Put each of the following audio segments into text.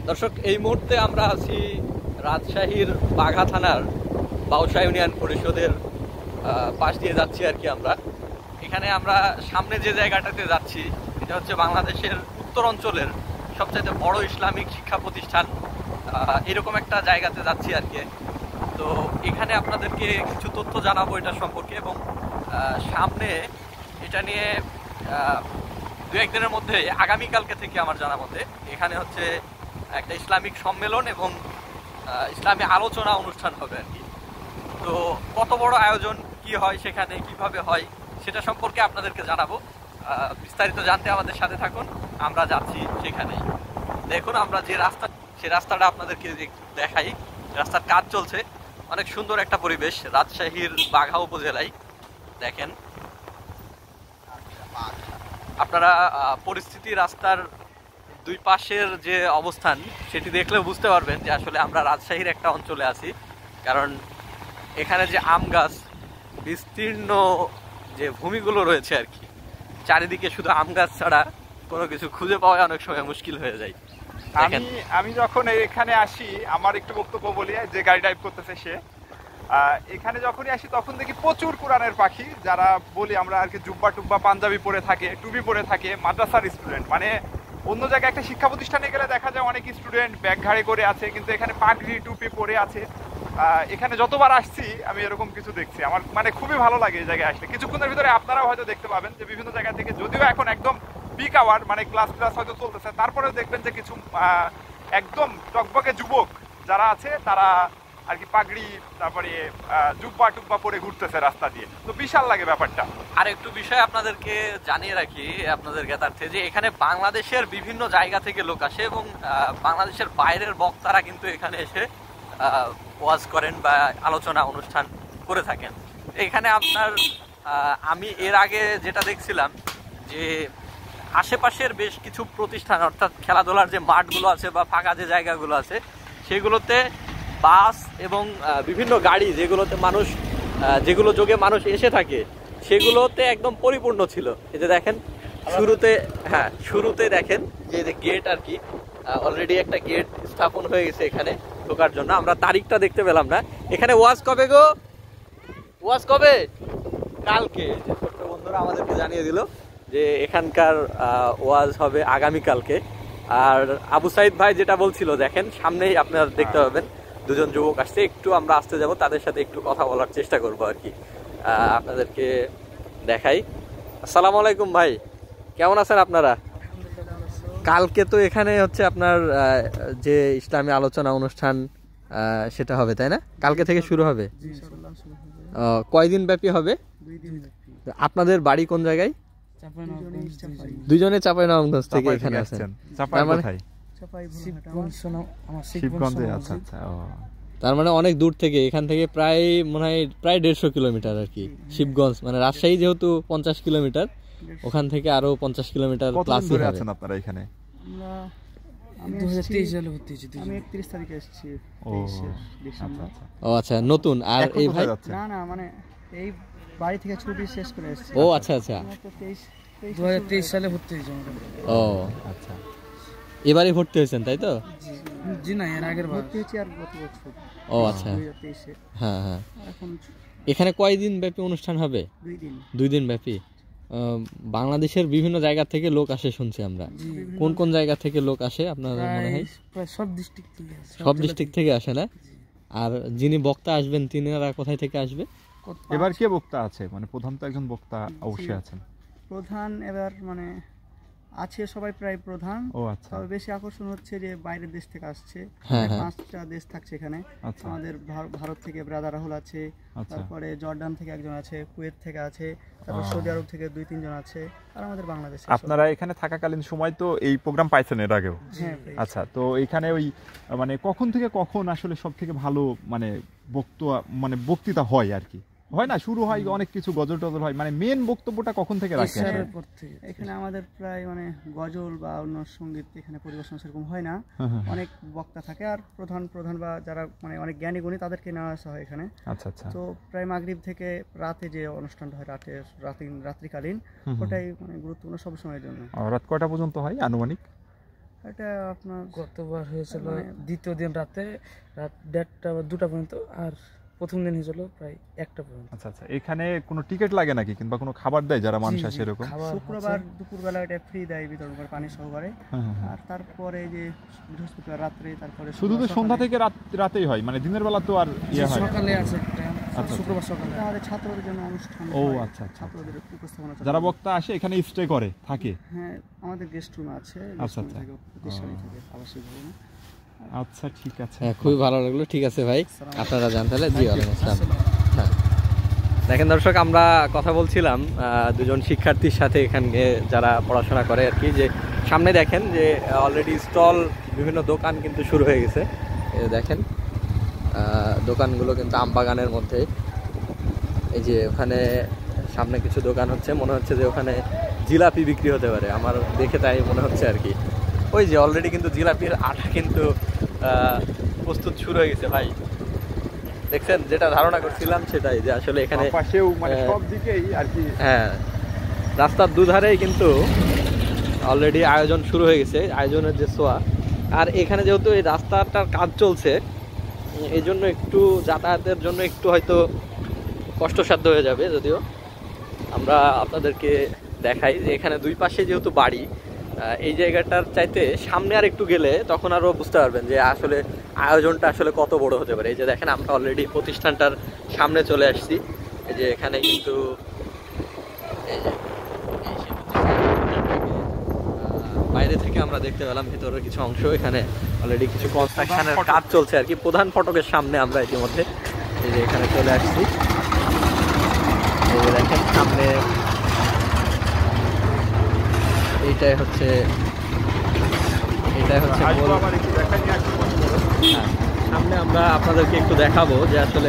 দর্শক, এই মুহূর্তে আমরা আছি রাজশাহীর বাঘা থানার বাউসা ইউনিয়ন পরিষদের পাশ দিয়ে যাচ্ছি আর কি। আমরা এখানে আমরা সামনে যে জায়গাটাতে যাচ্ছি এটা হচ্ছে বাংলাদেশের উত্তর অঞ্চলের সবচাইতে বড় ইসলামিক শিক্ষা প্রতিষ্ঠান। এরকম একটা জায়গাতে যাচ্ছি আর কি। তো এখানে আপনাদেরকে কিছু তথ্য জানাবো এটা সম্পর্কে, এবং সামনে এটা নিয়ে দু একদিনের মধ্যে আগামীকালকে থেকে আমার জানা মতে এখানে হচ্ছে একটা ইসলামিক সম্মেলন এবং ইসলামী আলোচনা অনুষ্ঠান হবে আর কি। তো কত বড় আয়োজন, কি হয় সেখানে, কিভাবে হয় সেটা সম্পর্কে আপনাদেরকে জানাবো। বিস্তারিত জানতে আমাদের সাথে থাকুন, আমরা যাচ্ছি সেখানেই। দেখুন, আমরা যে রাস্তা, সে রাস্তাটা আপনাদেরকে দেখাই। রাস্তার কাজ চলছে, অনেক সুন্দর একটা পরিবেশ রাজশাহীর বাঘা উপজেলায়। দেখেন আপনারা পরিস্থিতি, রাস্তার দুই পাশের যে অবস্থান সেটি দেখলেও বুঝতে পারবেন যে আসলে আমরা রাজশাহীর একটা অঞ্চলে আছি। কারণ এখানে যে আম গাছ, বিস্তীর্ণ যে ভূমিগুলো রয়েছে আর কি, চারিদিকে শুধু আম গাছ ছাড়া কোনো কিছু খুঁজে পাওয়া অনেক সময় মুশকিল হয়ে যায়। আমি যখন এখানে আসি, আমার একটু বক্তব্য বলি, যে গাড়ি ড্রাইভ করতেছে সে, এখানে যখনই আসি তখন দেখি প্রচুর কোরআনের পাখি, যারা বলি আমরা আর কি জুব্বা টুব্বা পাঞ্জাবি পরে থাকে, টুপি পরে থাকে, মাদ্রাসার স্টুডেন্ট। মানে অন্য জায়গায় একটা শিক্ষা প্রতিষ্ঠানে গেলে দেখা যায় অনেক স্টুডেন্ট ব্যাগ ঘাড়ে করে আছে, কিন্তু এখানে পাগড়ি টুপি পরে আছে। এখানে যতবার আসছি আমি এরকম কিছু দেখছি, আমার মানে খুবই ভালো লাগে এই জায়গায় আসলে। কিছুক্ষণের ভিতরে আপনারাও হয়তো দেখতে পাবেন যে বিভিন্ন জায়গা থেকে, যদিও এখন একদম পিক আওয়ার, মানে ক্লাস হয়তো চলতেছে, তারপরেও দেখবেন যে কিছু একদম টকবকে যুবক যারা আছে তারা আর কি পাগড়ি, তারপরে জুব্বা টুব্বা পরে ঘুরতেছে রাস্তা দিয়ে। তো বিশাল লাগে ব্যাপারটা। আর একটু বিষয় আপনাদেরকে জানিয়ে রাখি, আপনাদের জ্ঞাতার্থে, যে এখানে বাংলাদেশের বিভিন্ন জায়গা থেকে লোক আসে এবং বাংলাদেশের বাইরের বক্তারা কিন্তু এখানে এসে ওয়াজ করেন বা আলোচনা অনুষ্ঠান করে থাকেন। এখানে আপনার আমি এর আগে যেটা দেখছিলাম যে আশেপাশের বেশ কিছু প্রতিষ্ঠান, অর্থাৎ খেলাধুলার যে মাঠগুলো আছে বা ফাঁকা যে জায়গাগুলো আছে সেগুলোতে বাস এবং বিভিন্ন গাড়ি, যেগুলো যোগে মানুষ এসে থাকে, সেগুলোতে একদম পরিপূর্ণ ছিল। এই যে দেখেন শুরুতে দেখেন যে গেট আর কি, অলরেডি একটা গেট স্থাপন হয়ে গেছে এখানে ঢোকার জন্য। আমরা তারিখটা দেখতে পেলাম না। এখানে ওয়াজ কবে গো? ওয়াজ কবে? কালকে। যে ছোট্ট বন্ধুরা আমাদেরকে জানিয়ে দিল যে এখানকার ওয়াজ হবে আগামীকালকে। আর আবু সাইদ ভাই যেটা বলছিল, দেখেন সামনেই আপনারা দেখতে পাবেন দুজন যুবক আসছে। একটু আমরা আসতে যাব, তাদের সাথে একটু কথা বলার চেষ্টা করবো আর কি। আপনাদেরকে দেখাই। আসসালামু আলাইকুম ভাই, কেমন আছেন আপনারা? কালকে তো এখানে হচ্ছে আপনার যে ইসলামী আলোচনা অনুষ্ঠান সেটা হবে, তাই না? কালকে থেকে শুরু হবে। কয়দিন ব্যাপী হবে? আপনাদের বাড়ি কোন জায়গায়? দুইজনে চাঁপাইনবাবগঞ্জ থেকে এখানে আছেন। তার মানে অনেক দূর থেকে, এখান থেকে প্রায় মনে হয় প্রায় 150 কিলোমিটার আর কি। শিবগঞ্জ মানে রাজশাহী যেহেতু 50 কিলোমিটার, ওখান থেকে আরো 50 কিলোমিটার প্লাস। আছেন আপনারা এখানে? আমি 2023 সালে ভর্তি হয়েছি। আমি 31 তারিখে এসেছি। ও আচ্ছা, নতুন। আর এই ভাই? না মানে এই বাড়ি থেকে ছুটি শেষ করে এসেছি। ও আচ্ছা আচ্ছা, 2023 সালে ভর্তি হয়েছি। ও আচ্ছা, এবারে ভর্তি হয়েছেন তাই তো? জি না, এর আগের ভর্তি হয়েছি আর গত বছর। ও আচ্ছা, 2023-এ। হ্যাঁ হ্যাঁ। এখন এখানে কয়দিন ব্যাপী অনুষ্ঠান হবে? 2 দিন ব্যাপী। বাংলাদেশের বিভিন্ন জায়গা থেকে লোক আসে শুনছি আমরা। কোন কোন জায়গা থেকে লোক আসে আপনার মনে হয়? সব ডিস্ট্রিক্ট থেকে আসে। সব ডিস্ট্রিক্ট থেকে আসে না? আর যিনি বক্তা আসবেন তিনারা কোথায় থেকে আসবে? এবার কে বক্তা আছে? মানে প্রধান তো একজন বক্তা অবশ্যই আছেন। প্রধান এবার মানে আছে সবাই প্রায় প্রধান। ও আচ্ছা। তবে বেশি আকর্ষণ হচ্ছে যে বাইরের দেশ থেকে আসছে। 5টা দেশ থাকছে এখানে। আমাদের ভারত থেকে ব্রাদার রাহুল আছে, তারপরে জর্ডান থেকে একজন আছে, কুয়েত থেকে আছে, তারপর সৌদি আরব থেকে 2-3 জন আছে, আর আমাদের বাংলাদেশে। আপনারা এখানে থাকাকালীন সময় তো এই প্রোগ্রাম পাইছেন এর আগেও? হ্যাঁ। আচ্ছা, তো এখানে ওই মানে কখন থেকে কখন আসলে সব থেকে ভালো মানে বক্তৃতা হয় আর কি? হয় না, শুরু হয় অনেক কিছু, গজল টজল হয়, মানে মেন বক্তব্যটা কখন থেকে রাখে? এখানে আমাদের প্রায় মানে গজল বা অন্য সঙ্গীত এখানে পরিবেশন সেরকম হয় না। অনেক বক্তা থাকে, আর প্রধান বা যারা মানে অনেক জ্ঞানী গুণী তাদেরকে নেওয়া আসা হয় এখানে। আচ্ছা আচ্ছা। তো প্রায় মাগরিব থেকে রাতে যে অনুষ্ঠানটা হয়, রাত্রিকালীন, ওটাই মানে গুরুত্বপূর্ণ সব সময়ের জন্য। রাত কয়টা পর্যন্ত হয় আনুমানিক? এটা আপনার গতবার হয়েছিল মানে- দ্বিতীয় দিন রাত 1:30 বা 2টা পর্যন্ত, আর প্রথম দিন হয়েছিল প্রায় 1টা পর্যন্ত। আচ্ছা আচ্ছা, এখানে কোনো টিকিট লাগে নাকি কিংবা কোনো খাবার দেয় যারা মানুষ জি, আসে জি, এরকম? খাবার শুক্রবার দুপুরবেলা এটা ফ্রি দেয় বিতরণ করে পানি সহকারে। হ্যাঁ, হ্যাঁ, হ্যাঁ। আর তারপরে যে বৃহস্পতিবার রাত্রে, তারপরে শুধু তো শুক্রবার সন্ধ্যা সকালে। থেকে রাতেই হয়, মানে দিনের বেলা তো আর ইয়ে হয় না? সকালে আছে একটা, আচ্ছা। শুক্রবার সকালে। এটা আমাদের ছাত্রদের জন্য অনুষ্ঠান ও হয়, আচ্ছা আচ্ছা। ছাত্রদের উপস্থাপনা চলে। যারা বক্তা আসে এখানে স্টে করে থাকে? হ্যাঁ, আমাদের গেস্ট রুম আছে, আচ্ছা, আচ্ছা। প্রতিষ্ঠানে থাকে আবাসিক ভবনে। আচ্ছা ঠিক আছে। হ্যাঁ, খুবই ভালো লাগলো। ঠিক আছে ভাই, আপনারা জান তাহলে। জি, ওয়ালাইকুম আসসালাম। হ্যাঁ, দেখেন দর্শক, আমরা কথা বলছিলাম দুজন শিক্ষার্থীর সাথে, এখানে যারা পড়াশোনা করে আর কি, যে সামনে দেখেন যে অলরেডি স্টল, বিভিন্ন দোকান কিন্তু শুরু হয়ে গেছে। এই যে দেখেন দোকানগুলো কিন্তু আমবাগানের মধ্যে। এই যে ওখানে সামনে কিছু দোকান হচ্ছে, মনে হচ্ছে যে ওখানে জিলাপি বিক্রি হতে পারে, আমার দেখে তাই মনে হচ্ছে আর কি। ওই যে অলরেডি কিন্তু জিলাপির আটা কিন্তু প্রস্তুত শুরু হয়ে গেছে ভাই। দেখছেন, যেটা ধারণা করছিলাম সেটাই, যে আসলে এখানে পাশেও মানে সব দিকেই আর কি। হ্যাঁ, রাস্তার দুধারেই কিন্তু অলরেডি আয়োজন শুরু হয়ে গেছে, আয়োজনের যে ছোঁয়া। আর এখানে যেহেতু এই রাস্তাটার কাজ চলছে, এই জন্য একটু যাতায়াতের জন্য একটু হয়তো কষ্টসাধ্য হয়ে যাবে। যদিও আমরা আপনাদেরকে দেখাই যে এখানে দুই পাশে যেহেতু বাড়ি, এই জায়গাটার চাইতে সামনে আর একটু গেলে তখন আরও বুঝতে পারবেন যে আসলে আয়োজনটা আসলে কত বড় হতে পারে। এই যে দেখেন, আমরা অলরেডি প্রতিষ্ঠানটার সামনে চলে আসছি। এই যে এখানে কিন্তু এই যে বাইরে থেকে আমরা দেখতে পেলাম ভিতরের কিছু অংশ, এখানে অলরেডি কিছু কনস্ট্রাকশনের কাজ চলছে আর কি। প্রধান ফটকের সামনে আমরা ইতিমধ্যে এই যে এখানে চলে আসছি। এই যে দেখেন সামনে, এইটাই হচ্ছে মূল। হ্যাঁ, সামনে আমরা আপনাদেরকে একটু দেখাবো যে আসলে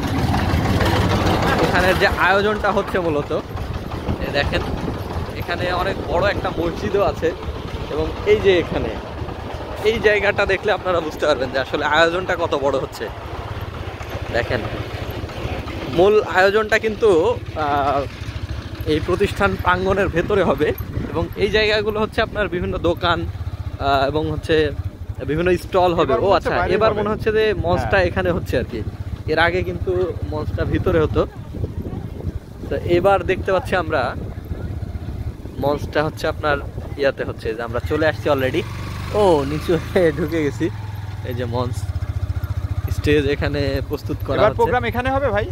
এখানের যে আয়োজনটা হচ্ছে মূলত। দেখেন এখানে অনেক বড় একটা মসজিদও আছে, এবং এই যে এখানে এই জায়গাটা দেখলে আপনারা বুঝতে পারবেন যে আসলে আয়োজনটা কত বড় হচ্ছে। দেখেন, মূল আয়োজনটা কিন্তু এই প্রতিষ্ঠান প্রাঙ্গণের ভেতরে হবে, এবং এই জায়গাগুলো হচ্ছে আপনার বিভিন্ন দোকান এবং হচ্ছে বিভিন্ন স্টল হবে। ও আচ্ছা, এবার মনে হচ্ছে যে মঞ্চটা এখানে হচ্ছে আর কি। এর আগে কিন্তু মঞ্চটা ভিতরে হতো, তো এবার দেখতে পাচ্ছি আমরা মঞ্চটা হচ্ছে আপনার ইয়াতে হচ্ছে, যে আমরা চলে আসছি অলরেডি। ও নিচু ঢুকে গেছি। এই যে মঞ্চ, স্টেজ এখানে প্রস্তুত করা হচ্ছে। প্রোগ্রাম এখানে হবে ভাই।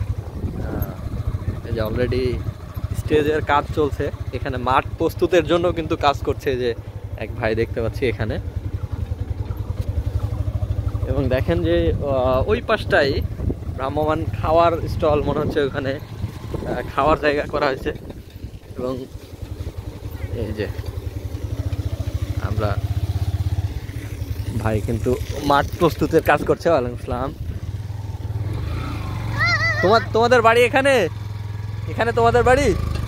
এই যে অলরেডি স্টেজের কাজ চলছে, এখানে মাঠ প্রস্তুতের জন্য কিন্তু কাজ করছে যে এক ভাই দেখতে পাচ্ছি এখানে। এবং দেখেন যে ওই পাশটাই ভ্রাম্যমান খাওয়ার স্টল, মনে হচ্ছে ওখানে খাওয়ার জায়গা করা হয়েছে। এবং এই যে আমরা ভাই কিন্তু মাঠ প্রস্তুতের কাজ করছে। ওয়ালাইকুম আসসালাম। তোমাদের বাড়ি এখানে? এখানে তোমাদের বাড়ি?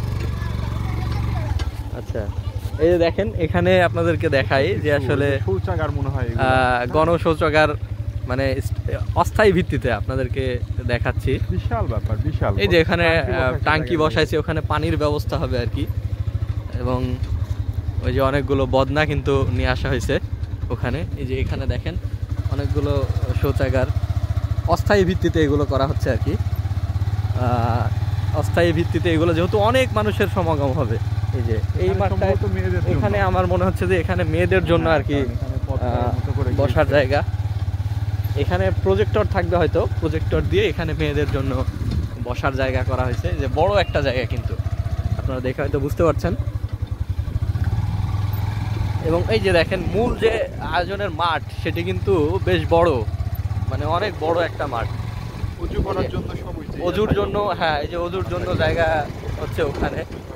আচ্ছা, এই যে দেখেন এখানে আপনাদেরকে দেখাই যে আসলে শৌচাগার মনে হয়, গণশৌচাগার, মানে অস্থায়ী ভিত্তিতে আপনাদেরকে দেখাচ্ছি। বিশাল ব্যাপার, বিশাল। এই যে এখানে টাঙ্কি বসাইছে, ওখানে পানির ব্যবস্থা হবে আর কি। এবং ওই যে অনেকগুলো বদনা কিন্তু নিয়ে আসা হয়েছে ওখানে। এই যে এখানে দেখেন অনেকগুলো শৌচাগার, অস্থায়ী ভিত্তিতে এগুলো করা হচ্ছে আর কি। অস্থায়ী ভিত্তিতে এগুলো, যেহেতু অনেক মানুষের সমাগম হবে। এই যে এই মাঠটায় এখানে আমার মনে হচ্ছে যে এখানে মেয়েদের জন্য আর কি বসার জায়গা। এখানে প্রজেক্টর থাকবে, হয়তো প্রজেক্টর দিয়ে এখানে মেয়েদের জন্য বসার জায়গা করা হয়েছে। যে বড় একটা জায়গা কিন্তু আপনারা দেখে হয়তো বুঝতে পারছেন। এবং এই যে দেখেন মূল যে আয়োজনের মাঠ, সেটি কিন্তু বেশ বড়, মানে অনেক বড় একটা মাঠ। উঁচু করার জন্য সব অজুর জন্য, হ্যাঁ এই যে অজুর জন্য জায়গা হচ্ছে ওখানে।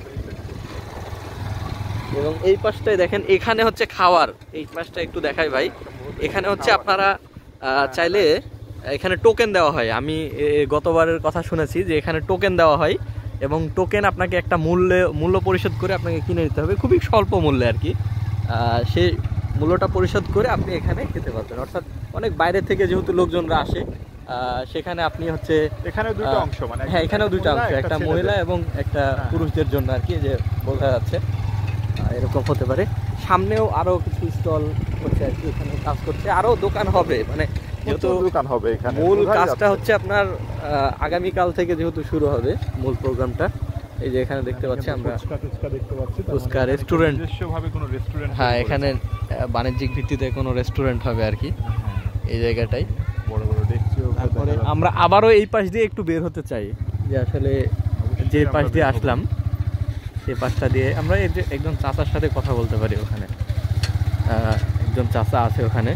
এবং এই পাশটায় দেখেন এখানে হচ্ছে খাওয়ার। এই পাশটা একটু দেখাই ভাই। এখানে হচ্ছে আপনারা চাইলে এখানে টোকেন দেওয়া হয়। আমি গতবারের কথা শুনেছি যে এখানে টোকেন দেওয়া হয়, এবং টোকেন আপনাকে একটা মূল্য পরিশোধ করে আপনাকে কিনে নিতে হবে, খুবই স্বল্প মূল্যে আর কি। সেই মূল্যটা পরিশোধ করে আপনি এখানে খেতে পারবেন। অর্থাৎ অনেক বাইরে থেকে যেহেতু লোকজনরা আসে, সেখানে আপনি হচ্ছে এখানে দুটো অংশ, মানে হ্যাঁ এখানেও দুটো অংশ, একটা মহিলা এবং একটা পুরুষদের জন্য আর কি, যে বোঝা যাচ্ছে এরকম হতে পারে। সামনেও আরো কিছু স্টল করছে আর কি, এখানে কাজ করছে, আরো দোকান হবে, মানে যেহেতু দোকান হবে এখানে। মূল কাজটা হচ্ছে আপনার আগামীকাল থেকে যেহেতু শুরু হবে মূল প্রোগ্রামটা। এই যে এখানে দেখতে পাচ্ছি আমরা ফুচকা রেস্টুরেন্ট, নিজস্বভাবে কোনো রেস্টুরেন্ট, হ্যাঁ এখানে বাণিজ্যিক ভিত্তিতে কোনো রেস্টুরেন্ট হবে আর কি এই জায়গাটাই। বড় বড় ডেকচিও। তারপরে আমরা আবারও এই পাশ দিয়ে একটু বের হতে চাই, যে আসলে যে পাশ দিয়ে আসলাম সেই পাশটা দিয়ে আমরা এই যে একজন চাচার সাথে কথা বলতে পারি। ওখানে একজন চাচা আছে ওখানে।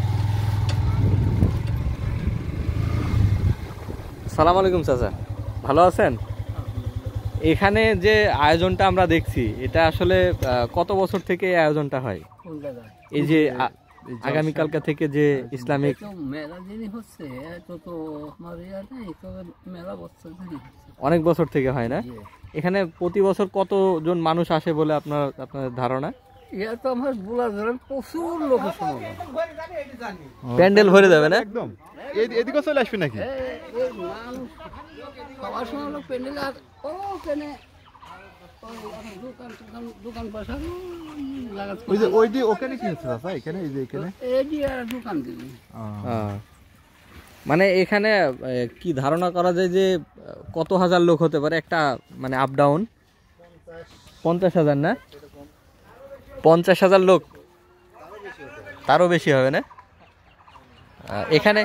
সালাম আলাইকুম চাচা, ভালো আছেন? এখানে যে আয়োজনটা আমরা দেখছি এটা আসলে কত বছর থেকে এই আয়োজনটা হয়? এই যে আগামীকালকা থেকে যে ইসলামিক মেলা যিনি হচ্ছে তো আমার মেলা বছর অনেক বছর থেকে হয় না? এখানে প্রতি বছর কতজন মানুষ আসে বলে আপনাদের ধারণা? ইয়া তো আমার বলা ধরেন প্রচুর লোকের সমাগম, প্যান্ডেল ভরে যাবে না একদম? এদিকে চলে আসবে নাকি? সবার সময় লোক প্যান্ডেল, আর ওখানে দোকান বসানো ওই যে ওখানে কি হচ্ছে দাদা? এখানে এই যে এখানে দোকান দিবি। মানে এখানে কি ধারণা করা যায় যে কত হাজার লোক হতে পারে একটা, মানে আপ ডাউন? 50,000 না? 50,000 লোক, তারও বেশি হবে না এখানে?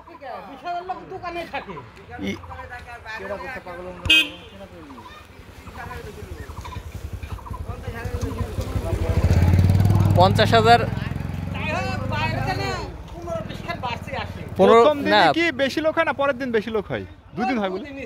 ই- 50,000 প্রথম 15 দিনে না, কি বেশি লোক হয় না পরের দিন বেশি লোক হয়? দুদিন হয় বলে?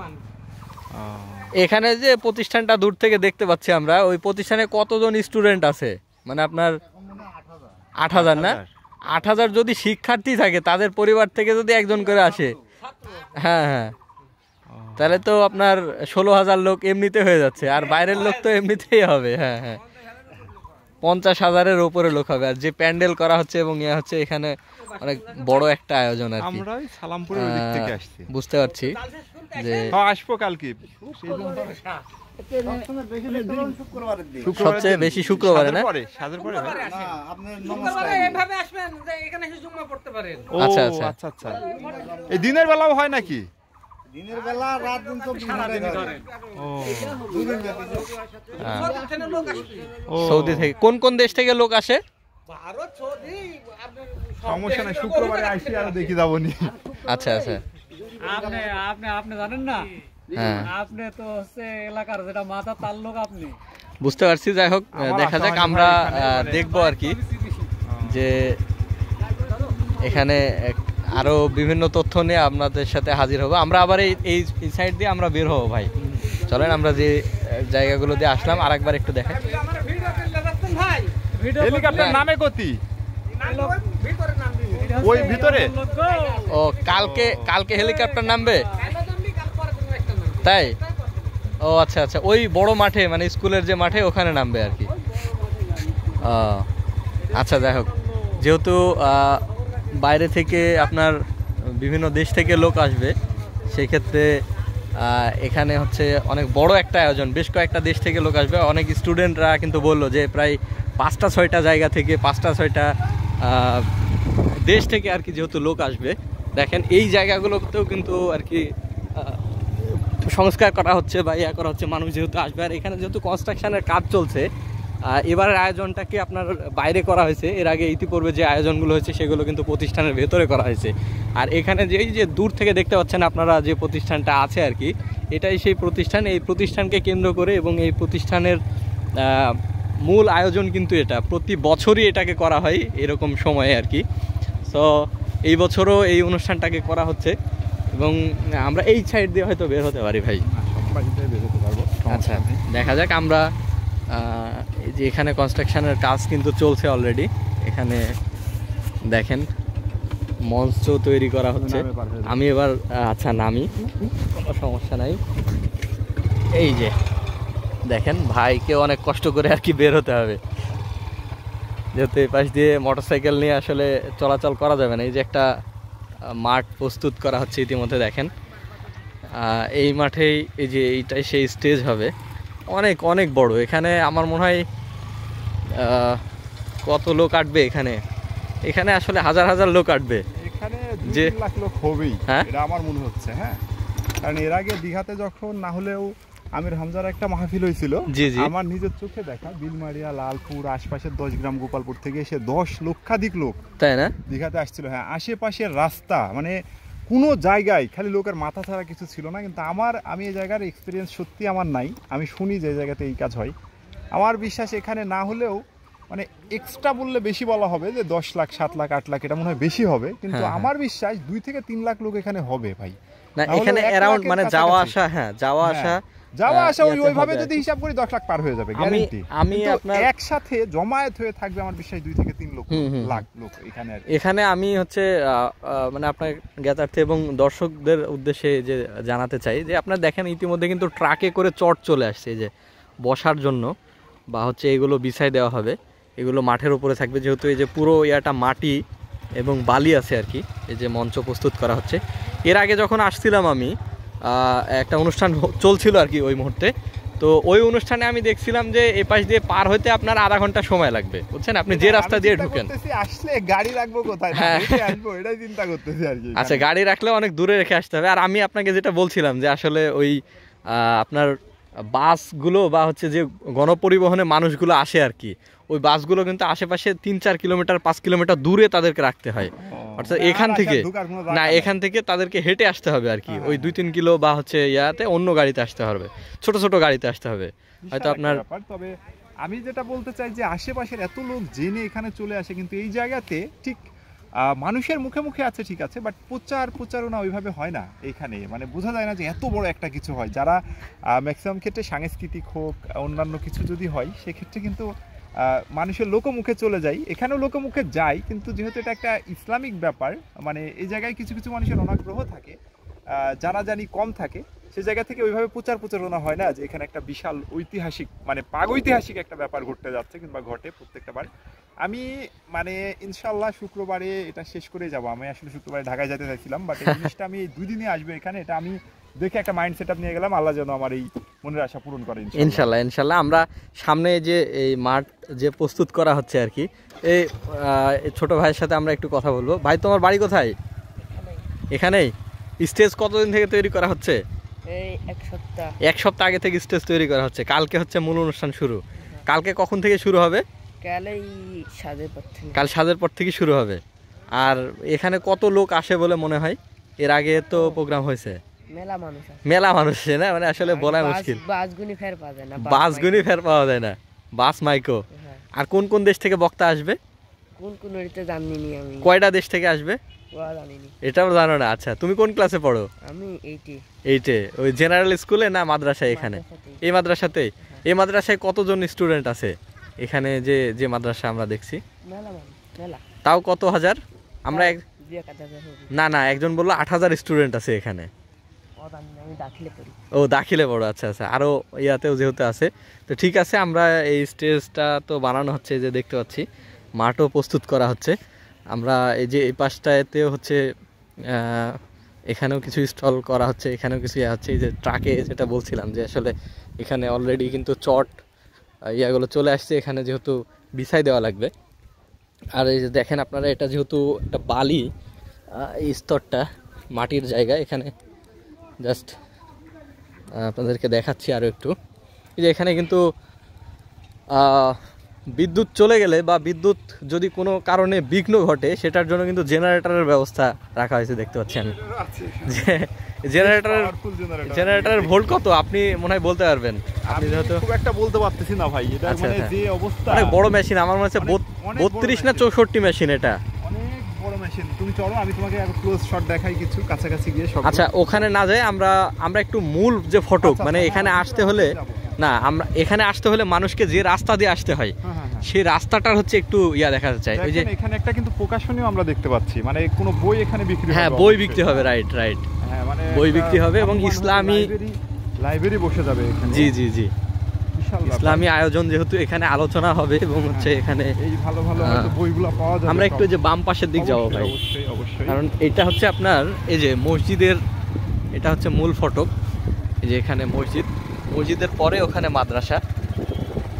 এখানে যে প্রতিষ্ঠানটা দূর থেকে দেখতে পাচ্ছি আমরা, ওই প্রতিষ্ঠানে কতজন স্টুডেন্ট আছে? মানে আপনার 8,000 না? 8,000 যদি শিক্ষার্থী থাকে, তাদের পরিবার থেকে যদি একজন করে আসে, হ্যাঁ হ্যাঁ, তাহলে তো আপনার 16,000 লোক এমনিতে হয়ে যাচ্ছে, আর বাইরের লোক তো এমনিতেই হবে। হ্যাঁ হ্যাঁ, 50,000-এর উপরে লোক হবে। আর যে প্যান্ডেল করা হচ্ছে এবং ইয়ে হচ্ছে, এখানে অনেক বড় একটা আয়োজন আর কি। আমরা ওই সালামপুরের ওই দিক থেকে আসছি। বুঝতে পারছি যে আসবো কালকে। সবচেয়ে বেশি শুক্রবারে না? সাজের পরে হয়? ও, আচ্ছা আচ্ছা আচ্ছা আচ্ছা। এই দিনের বেলাও হয় নাকি? দিনের বেলা রাত দিন তো সৌদি থেকে কোন কোন দেশ থেকে লোক আসে? সমস্যা নাই, শুক্রবারে আসি আর দেখি যাবনি। আচ্ছা আচ্ছা, আপনি জানেন না, হ্যাঁ আপনি তো হচ্ছে এলাকার যেটা মাথা তার লোক আপনি। বুঝতে পারছি। যাই হোক, দেখা যাক, আমরা দেখবো আর কি যে এখানে আরো বিভিন্ন তথ্য নিয়ে আপনাদের সাথে হাজির হবো। আমরা আবার এই সাইড দিয়ে আমরা বের হবো ভাই, চলেন আমরা যে জায়গাগুলো দিয়ে আসলাম আরেকবার একটু দেখাই। হেলিকপ্টার নামে গতি ওই ভিতরে? ও, কালকে হেলিকপ্টার নামবে তাই? ও আচ্ছা আচ্ছা, ওই বড় মাঠে, মানে স্কুলের যে মাঠে, ওখানে নামবে আর কি। আচ্ছা, যাই হোক, যেহেতু বাইরে থেকে আপনার বিভিন্ন দেশ থেকে লোক আসবে, সেই ক্ষেত্রে এখানে হচ্ছে অনেক বড় একটা আয়োজন, বেশ কয়েকটা দেশ থেকে লোক আসবে। অনেক স্টুডেন্টরা কিন্তু বললো যে প্রায় 5টা-6টা জায়গা থেকে, 5টা-6টা দেশ থেকে আর কি যেহেতু লোক আসবে। দেখেন এই জায়গাগুলোতেও কিন্তু আর কি সংস্কার করা হচ্ছে বা ইয়া করা হচ্ছে, মানুষ যেহেতু আসবে। আর এখানে যেহেতু কনস্ট্রাকশনের কাজ চলছে, এবারের আয়োজনটাকে আপনার বাইরে করা হয়েছে। এর আগে ইতিপূর্বে যে আয়োজনগুলো হয়েছে সেগুলো কিন্তু প্রতিষ্ঠানের ভেতরে করা হয়েছে। আর এখানে যে দূর থেকে দেখতে পাচ্ছেন আপনারা, যে প্রতিষ্ঠানটা আছে আর কি, এটাই সেই প্রতিষ্ঠান। এই প্রতিষ্ঠানকে কেন্দ্র করে এবং এই প্রতিষ্ঠানের মূল আয়োজন কিন্তু এটা প্রতি বছরই এটাকে করা হয় এরকম সময়ে আর কি। সো এই বছরও এই অনুষ্ঠানটাকে করা হচ্ছে এবং আমরা এই সাইড দিয়ে হয়তো বের হতে পারি ভাই। আচ্ছা, দেখা যাক। আমরা এই যে এখানে কনস্ট্রাকশনের কাজ কিন্তু চলছে অলরেডি। এখানে দেখেন মঞ্চ তৈরি করা হচ্ছে। আমি এবার আচ্ছা নামি, কোনো সমস্যা নাই। এই যে দেখেন, ভাইকে অনেক কষ্ট করে আর কি বের হতে হবে, যেহেতু এই পাশ দিয়ে মোটরসাইকেল নিয়ে আসলে চলাচল করা যাবে না। এই যে একটা মাঠ প্রস্তুত করা হচ্ছে ইতিমধ্যে, দেখেন এই মাঠেই, এই যে এইটাই সেই স্টেজ হবে, অনেক অনেক বড়। এখানে আমার মনে হয় কত লোক আসবে এখানে, এখানে আসলে হাজার হাজার লোক আসবে এখানে যে 2-3 লাখ লোক হবেই, হ্যাঁ? এটা আমার মনে হচ্ছে। হ্যাঁ, কারণ এর আগে দীঘাতে যখন না হলেও আমির হামজার একটা মাহফিল হয়েছিল, জি জি আমার নিজের চোখে দেখা বিলমারিয়া, লালপুর, আশপাশের 10 গ্রাম, গোপালপুর থেকে এসে 10 লক্ষাধিক লোক তাই না? দীঘাতে আসছিল। হ্যাঁ, আশেপাশের রাস্তা মানে কোনো জায়গায় খালি লোকের মাথা ছাড়া কিছু ছিল না। কিন্তু আমি এই জায়গার এক্সপিরিয়েন্স সত্যি আমার নাই, আমি শুনি যে এই জায়গাতে এই কাজ হয়। আমার বিশ্বাস এখানে না হলেও মানে এক্সট্রা বললে বেশি বলা হবে যে 10 লাখ, 7 লাখ, 8 লাখ, এটা মনে হয় বেশি হবে। কিন্তু হ্যাঁ, আমার বিশ্বাস 2 থেকে 3 লাখ লোক এখানে হবে ভাই। না তাহলে এখানে 1 অ্যারাউন্ড লাখের মানে কাছাকাছি। যাওয়া আসা, হ্যাঁ যাওয়া আসা যাওয়া আসা ইয়াতে ওইভাবে হবে যদি আর কি। হিসাব করি 10 লাখ পার হয়ে যাবে গ্যারান্টি। আমি আপনার একসাথে জমায়েত হয়ে থাকবে আমার বিশ্বাস 2 থেকে 3 লাখ লোক এখানে আর কি। এখানে আমি হচ্ছে মানে আপনার জ্ঞাতার্থে এবং দর্শকদের উদ্দেশ্যে যে জানাতে চাই যে আপনার দেখেন ইতিমধ্যে কিন্তু ট্রাকে করে চট চলে আসছে, এই যে বসার জন্য বা হচ্ছে এগুলো বিছাই দেওয়া হবে, এগুলো মাঠের উপরে থাকবে, যেহেতু এই যে পুরো ইয়াটা মাটি এবং বালি আছে আর কি। এই যে মঞ্চ প্রস্তুত করা হচ্ছে। এর আগে যখন আসছিলাম আমি একটা অনুষ্ঠান চলছিল আর কি ওই মুহূর্তে, তো ওই অনুষ্ঠানে আমি দেখছিলাম যে এ পাশ দিয়ে পার হইতে আপনার আধা ঘন্টা সময় লাগবে, বুঝছেন, আপনি যে রাস্তা দিয়ে ঢুকেন। আসলে গাড়ি রাখবো কোথায়, হ্যাঁ। আসবো এটাই চিন্তা করতেছি আর কি। আচ্ছা, গাড়ি রাখলে অনেক দূরে রেখে আসতে হবে। আর আমি আপনাকে যেটা বলছিলাম যে আসলে ওই আপনার বাসগুলো বা হচ্ছে যে গণপরিবহনে মানুষগুলো আসে আর কি, ওই বাসগুলো কিন্তু আশেপাশে 3-4 কিলোমিটার 5 কিলোমিটার দূরে তাদেরকে রাখতে হয়। অর্থাৎ এখান থেকে না, এখান থেকে তাদেরকে হেঁটে আসতে হবে আর কি, ওই 2-3 কিলো বা হচ্ছে ইয়াতে অন্য গাড়িতে আসতে হবে, ছোট ছোট গাড়িতে আসতে হবে হয়তো আপনার। তবে আমি যেটা বলতে চাই যে আশেপাশের এত লোক জেনে এখানে চলে আসে, কিন্তু এই জায়গাতে ঠিক মানুষের মুখে মুখে আছে ঠিক আছে, বাট প্রচারণা ওইভাবে হয় না এখানে, মানে বোঝা যায় না যে এত বড় একটা কিছু হয়। যারা ম্যাক্সিমাম ক্ষেত্রে সাংস্কৃতিক হোক অন্যান্য কিছু যদি হয় সেক্ষেত্রে কিন্তু মানুষের লোকমুখে চলে যায়, এখানেও লোকমুখে যায়, কিন্তু যেহেতু এটা একটা ইসলামিক ব্যাপার, মানে এই জায়গায় কিছু কিছু মানুষের অনাগ্রহ থাকে, যারা জানি কম থাকে, সে জায়গা থেকে ওইভাবে প্রচারণা হয় না যে এখানে একটা বিশাল ঐতিহাসিক মানে প্রাগৈতিহাসিক একটা ব্যাপার ঘটতে যাচ্ছে কিংবা ঘটে প্রত্যেকটা বার। আমি মানে ইনশাল্লাহ শুক্রবারে এটা শেষ করে যাব। আমি আসলে শুক্রবারে ঢাকায় যেতে চাইছিলাম, বাট এই জিনিসটা আমি 2 দিনে আসবো এখানে, এটা আমি দেখে একটা মাইন্ড সেট আপ নিয়ে গেলাম। আল্লাহ যেন আমার এই মনের আশা পূরণ করে ইনশাল্লাহ। ইনশাল্লাহ আমরা সামনে যে এই মাঠ যে প্রস্তুত করা হচ্ছে আর কি, এই ছোট ভাইয়ের সাথে আমরা একটু কথা বলবো। ভাই, তোমার বাড়ি কোথায়? এখানেই। স্টেজ কতদিন থেকে তৈরি করা হচ্ছে? এই এক সপ্তাহ আগে থেকে স্টেজ তৈরি করা হচ্ছে। কালকে হচ্ছে মূল অনুষ্ঠান শুরু। কালকে কখন থেকে শুরু হবে? কাল সাজের পর থেকে শুরু হবে। আর এখানে কত লোক আসে বলে মনে হয়? এর আগে তো প্রোগ্রাম হয়েছে, মেলা মানুষ না, মানে আসলে বলা মুশকিল, বাসগুনি ফের পাওয়া যায় না, বাস মাইকো। আর কোন কোন দেশ থেকে বক্তা আসবে? কয়টা দেশ থেকে আসবে এটাও জানো না? আচ্ছা, তুমি কোন ক্লাসে পড়ো? আমি 8-এ। ওই জেনারেল স্কুলে না মাদ্রাসায়? এখানে এই মাদ্রাসাতেই। এই মাদ্রাসায় কতজন স্টুডেন্ট আছে এখানে? যে মাদ্রাসা আমরা দেখছি তাও কত হাজার? আমরা না একজন বললো 8,000 স্টুডেন্ট আছে এখানে। ও দাখিলে পড়ো, আচ্ছা আচ্ছা, আরো ইয়াতেও যেহেতু আছে। তো ঠিক আছে, আমরা এই স্টেজটা তো বানানো হচ্ছে, যে দেখতে পাচ্ছি মাঠও প্রস্তুত করা হচ্ছে। আমরা এই যে এই পাশটাতে হচ্ছে এখানেও কিছু স্টল করা হচ্ছে, এখানেও কিছু ইয়ে হচ্ছে। এই যে ট্রাকে যেটা বলছিলাম যে আসলে এখানে অলরেডি কিন্তু চট ইয়াগুলো চলে আসছে, এখানে যেহেতু বিছাই দেওয়া লাগবে। আর এই যে দেখেন আপনারা, এটা যেহেতু একটা বালি এই স্তরটা মাটির জায়গা, এখানে জাস্ট আপনাদেরকে দেখাচ্ছি আরও একটু। এই যে এখানে কিন্তু বিদ্যুৎ চলে গেলে বা বিদ্যুৎ যদি কোনো কারণে বিঘ্ন ঘটে, সেটার জন্য কিন্তু জেনারেটরের ব্যবস্থা রাখা হয়েছে, দেখতে পাচ্ছি আমি। যে জেনারেটরের ভোল্ট কত আপনি মনে হয় বলতে পারবেন? আপনি যেহেতু খুব একটা বলতে পারতেছি না ভাই, এটা মানে যে অবস্থা, অনেক বড় মেশিন, আমার মনে হচ্ছে 32 না 64 মেশিন, এটা অনেক বড় মেশিন। তুমি চলো আমি তোমাকে একটু ক্লোজ শট দেখাই কিছু কাছাকাছি গিয়ে সব। আচ্ছা, ওখানে না যাই আমরা একটু মূল যে ফটক, মানে এখানে আসতে হলে না, আমরা এখানে আসতে হলে মানুষকে যে রাস্তা দিয়ে আসতে হয় সেই রাস্তাটার হচ্ছে একটু ইয়া দেখা যাচ্ছে। ওই যে এখানে একটা কিন্তু প্রকাশনীয় আমরা দেখতে পাচ্ছি, মানে কোনো বই এখানে বিক্রি হবে। হ্যাঁ, বই বিক্রি হবে, রাইট। হ্যাঁ, মানে বই বিক্রি হবে এবং ইসলামী লাইব্রেরি বসে যাবে এখানে। জি ইসলামী আয়োজন যেহেতু এখানে আলোচনা হবে এবং হচ্ছে এখানে এই ভালো বইগুলো পাওয়া যাবে। আমরা একটু যে বাম পাশের দিক যাবো ভাই, কারণ এটা হচ্ছে আপনার এই যে মসজিদের, এটা হচ্ছে মূল ফটক। এই যে এখানে মসজিদের পরে ওখানে মাদ্রাসা।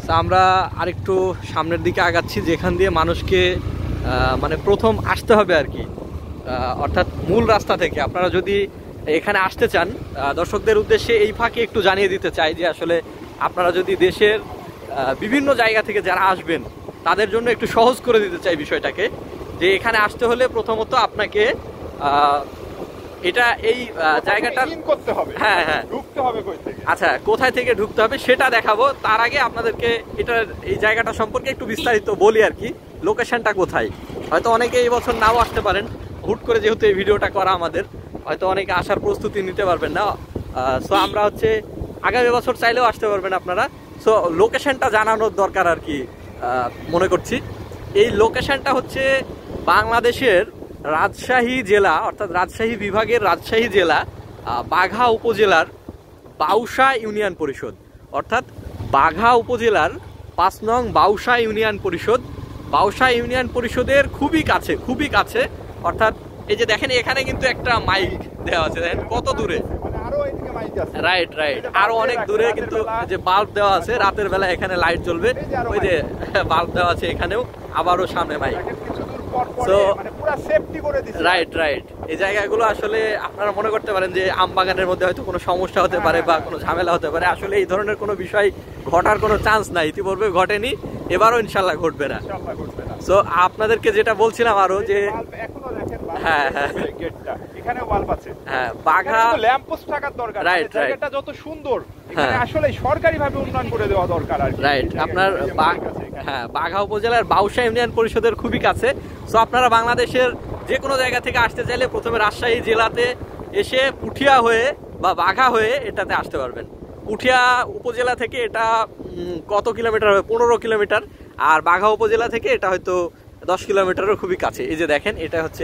তো আমরা আরেকটু সামনের দিকে আগাচ্ছি, যেখান দিয়ে মানুষকে মানে প্রথম আসতে হবে আর কি, অর্থাৎ মূল রাস্তা থেকে। আপনারা যদি এখানে আসতে চান, দর্শকদের উদ্দেশ্যে এই ফাঁকে একটু জানিয়ে দিতে চাই যে আসলে আপনারা যদি দেশের বিভিন্ন জায়গা থেকে যারা আসবেন তাদের জন্য একটু সহজ করে দিতে চাই বিষয়টাকে, যে এখানে আসতে হলে প্রথমত আপনাকে এটা এই জায়গাটা করতে হবে। হ্যাঁ হ্যাঁ, ঢুকতে হবে কই থেকে? আচ্ছা, কোথায় থেকে ঢুকতে হবে সেটা দেখাবো। তার আগে আপনাদেরকে এটা এই জায়গাটা সম্পর্কে একটু বিস্তারিত বলি আর কি, লোকেশনটা কোথায়। হয়তো অনেকে এই বছর নাও আসতে পারেন, হুট করে যেহেতু এই ভিডিওটা করা আমাদের, হয়তো অনেকে আসার প্রস্তুতি নিতে পারবেন না। সো আমরা হচ্ছে আগামী বছর চাইলেও আসতে পারবেন আপনারা। সো লোকেশনটা জানানোর দরকার আর কি মনে করছি। এই লোকেশনটা হচ্ছে বাংলাদেশের রাজশাহী জেলা, অর্থাৎ রাজশাহী বিভাগের রাজশাহী জেলা বাঘা উপজেলার বাউসা ইউনিয়ন পরিষদ, অর্থাৎ বাঘা উপজেলার ৫ নং বাউসা ইউনিয়ন পরিষদ। বাউসা ইউনিয়ন পরিষদের খুবই কাছে, অর্থাৎ এই যে দেখেন এখানে কিন্তু একটা মাইক দেওয়া আছে, দেখেন কত দূরে, রাইট আরো অনেক দূরে কিন্তু যে বাল্ব দেওয়া আছে, রাতের বেলা এখানে লাইট জ্বলবে, ওই যে বাল্ব দেওয়া আছে এখানেও, আবারও সামনে মাইক। রাইট এই জায়গাগুলো আসলে আপনারা মনে করতে পারেন যে আম বাগানের মধ্যে হয়তো কোনো সমস্যা হতে পারে বা কোনো ঝামেলা হতে পারে, আসলে এই ধরনের কোনো বিষয় ঘটার কোনো চান্স নাই, ইতিপূর্বে ঘটেনি, এবারও ইনশাল্লাহ ঘটবে না। সো আপনাদেরকে যেটা বলছিলাম আরো যে হ্যাঁ বাঘা ল্যাম্পপোস্ট থাকার দরকার, জায়গাটা যত সুন্দর আসলে সরকারিভাবে উন্নয়ন করে দেওয়া দরকার আর কি। রাইট, আপনার বাঘা উপজেলার বাউসা ইউনিয়ন পরিষদের খুবই কাছে। সো আপনারা বাংলাদেশের যে কোনো জায়গা থেকে আসতে চাইলে প্রথমে রাজশাহী জেলাতে এসে পুঠিয়া হয়ে বা বাঘা হয়ে এটাতে আসতে পারবেন। পুঠিয়া উপজেলা থেকে এটা কত কিলোমিটার হবে? 15 কিলোমিটার। আর বাঘা উপজেলা থেকে এটা হয়তো 10 কিলোমিটারের খুবই কাছে। এই যে দেখেন এটা হচ্ছে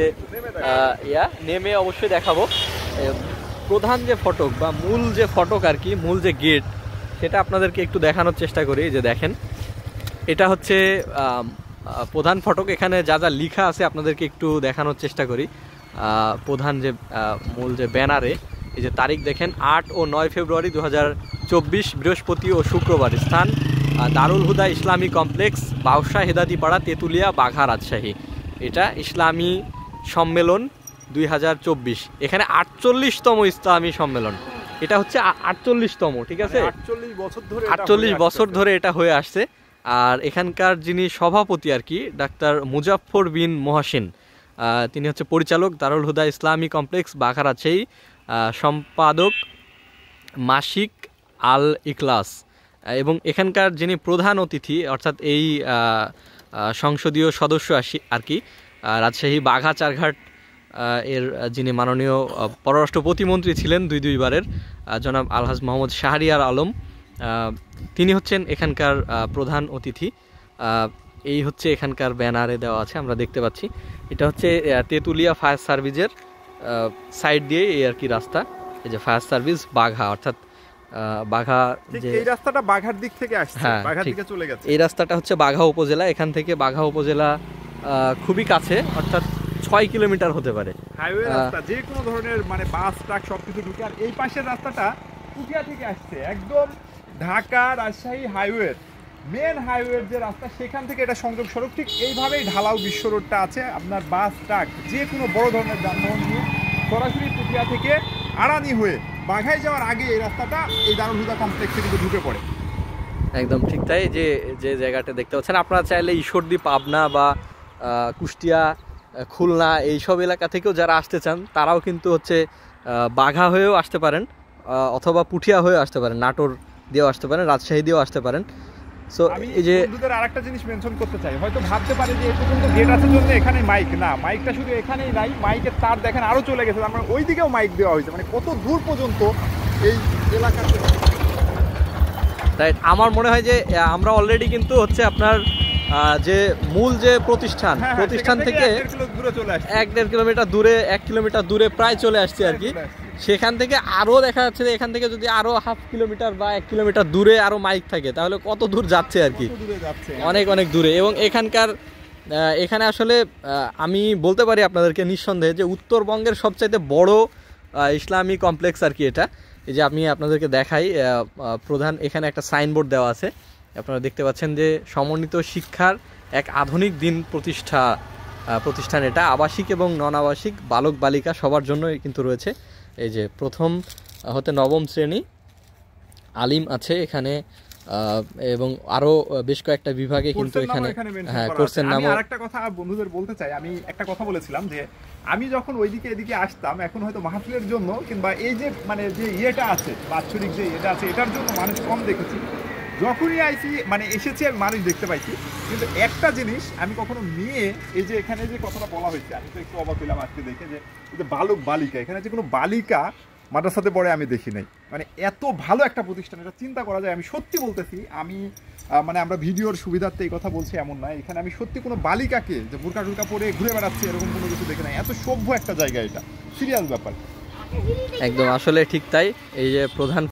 নেমে অবশ্যই দেখাবো প্রধান যে ফটক বা মূল যে ফটক আর কি, মূল যে গেট, সেটা আপনাদেরকে একটু দেখানোর চেষ্টা করি। এই যে দেখেন এটা হচ্ছে প্রধান ফটক। এখানে যা যা লেখা আছে আপনাদেরকে একটু দেখানোর চেষ্টা করি। প্রধান যে মূল যে ব্যানারে এই যে তারিখ দেখেন 8 ও 9 ফেব্রুয়ারি 2024 বৃহস্পতি ও শুক্রবার। স্থান দারুল হুদা ইসলামী কমপ্লেক্স, বাউসা হেদাদিপাড়া, তেঁতুলিয়া, বাঘা, রাজশাহী। এটা ইসলামী সম্মেলন 2024। এখানে 48তম ইসলামী সম্মেলন, এটা হচ্ছে 48তম, ঠিক আছে, 48 বছর ধরে এটা হয়ে আসছে। আর এখানকার যিনি সভাপতি আর কি, ডাক্তার মুজাফফর বিন মহসিন, তিনি হচ্ছে পরিচালক, দারুল হুদা ইসলামী কমপ্লেক্স, বাঘা, রাজশাহী। সম্পাদক মাসিক আল ইখলাস। এবং এখানকার যিনি প্রধান অতিথি, অর্থাৎ এই সংসদীয় সদস্য আর কি, রাজশাহী বাঘা চারঘাট এর যিনি মাননীয় পররাষ্ট্র প্রতিমন্ত্রী ছিলেন দুইবারের, জনাব আলহাজ মোহাম্মদ শাহরিয়ার আলম, তিনি হচ্ছেন এখানকার প্রধান অতিথি। এই হচ্ছে এখানকার ব্যানারে দেওয়া আছে, আমরা দেখতে পাচ্ছি। এটা হচ্ছে তেঁতুলিয়া ফায়ার সার্ভিসের সাইড দিয়ে এই আর কি রাস্তা, এই যে ফায়ার সার্ভিস বাঘা, অর্থাৎ বাঘা যে এই রাস্তাটা বাঘার দিক থেকে আসছে, বাঘার দিকে চলে গেছে। এই রাস্তাটা হচ্ছে বাঘা উপজেলা, এখান থেকে বাঘা উপজেলা খুবই কাছে, অর্থাৎ 6 কিলোমিটার হতে পারে। হাইওয়ে রাস্তা, যে কোনো ধরনের মানে বাস ট্রাক সবকিছু ঢুকে। আর এই পাশের রাস্তাটা পুঠিয়া থেকে আসছে, একদম ঢাকা রাজশাহী হাইওয়ে, মেন হাইওয়ের যে রাস্তা, সেখান থেকে এটা সংযোগ সড়ক। ঠিক এইভাবেই ঢালাও বিশ্ব রোডটা আছে। আপনার বাস ট্রাক যে কোনো বড় ধরনের যানবাহন নিয়ে সরাসরি পুঠিয়া থেকে আড়ানি হয়ে বাঘায় যাওয়ার আগে এই রাস্তাটা এই দারুল হুদা কমপ্লেক্সে কিন্তু ঢুকে পড়ে। একদম ঠিক তাই। যে জায়গাটা দেখতে পাচ্ছেন, আপনারা চাইলে ঈশ্বরদী, পাবনা বা কুষ্টিয়া, খুলনা এইসব এলাকা থেকেও যারা আসতে চান তারাও কিন্তু হচ্ছে বাঘা হয়েও আসতে পারেন, অথবা পুঠিয়া হয়েও আসতে পারেন, নাটোর দিয়েও আসতে পারেন, রাজশাহী দিয়েও আসতে পারেন। সো এই যে বন্ধুদের আরেকটা জিনিস মেনশন করতে চাই, হয়তো ভাবতে পারে যে এই পর্যন্ত গেট আছে জন্য এখানে মাইক না, মাইকটা শুধু এখানেই নাই, মাইকের তার দেখেন আরো চলে গেছে, তার মানে ওই দিকেও মাইক দেওয়া হয়েছে, মানে কত দূর পর্যন্ত এই এলাকাতে। রাইট, আমার মনে হয় যে আমরা অলরেডি কিন্তু হচ্ছে আপনার যে মূল যে প্রতিষ্ঠান থেকে 1-1.5 কিলোমিটার দূরে, 1 কিলোমিটার দূরে প্রায় চলে আসছে আর কি। সেখান থেকে আরো দেখা যাচ্ছে যে এখান থেকে যদি আরো 1/2 কিলোমিটার বা 1 কিলোমিটার দূরে আরো মাইক থাকে তাহলে কত দূর যাচ্ছে আর কি, অনেক দূরে। এবং এখানে আসলে আমি বলতে পারি আপনাদেরকে নিঃসন্দেহে যে উত্তরবঙ্গের সবচাইতে বড় ইসলামী কমপ্লেক্স আর কি এটা। এই যে আমি আপনাদেরকে দেখাই, প্রধান এখানে একটা সাইনবোর্ড দেওয়া আছে, আপনারা দেখতে পাচ্ছেন যে সমন্বিত শিক্ষার এক আধুনিক দিন প্রতিষ্ঠান এটা, আবাসিক এবং নন আবাসিক বালক বালিকা সবার জন্যই কিন্তু রয়েছে। এই যে প্রথম হতে নবম শ্রেণী আলিম আছে এখানে, এবং আরো বেশ কয়েকটা বিভাগে কিন্তু এখানে কোর্সের নাম। আরেকটা কথা বন্ধুদের বলতে চাই, আমি একটা কথা বলেছিলাম যে আমি যখন ওইদিকে এদিকে আসতাম, এখন হয়তো মাহফিলের জন্য কিংবা এই যে মানে যে ইয়েটা আছে বাৎসরিক যে এটা আছে এটার জন্য মানুষ কম দেখেছি, যখনই আইসি মানে এসেছি আমি মানুষ দেখতে পাইছি। কিন্তু একটা জিনিস আমি কখনো মেয়ে, এই যে এখানে যে কথাটা বলা হয়েছে আমি তো একটু অবাক হইলাম আজকে দেখে, যে বালক বালিকা, এখানে যে কোনো বালিকা মাদ্রাসাতে পড়ে আমি দেখি নাই। মানে এত ভালো একটা প্রতিষ্ঠান, এটা চিন্তা করা যায়। আমি সত্যি বলতেছি, আমি মানে আমরা ভিডিওর সুবিধার্থে এই কথা বলছি এমন নয়, এখানে আমি সত্যি কোনো বালিকাকে যে বোরকা টুরকা পরে ঘুরে বেড়াচ্ছে এরকম কোনো কিছু দেখে নাই। এত সভ্য একটা জায়গা, এটা সিরিয়াস ব্যাপার একদম, আসলে ঠিক তাই। এই যে প্রধান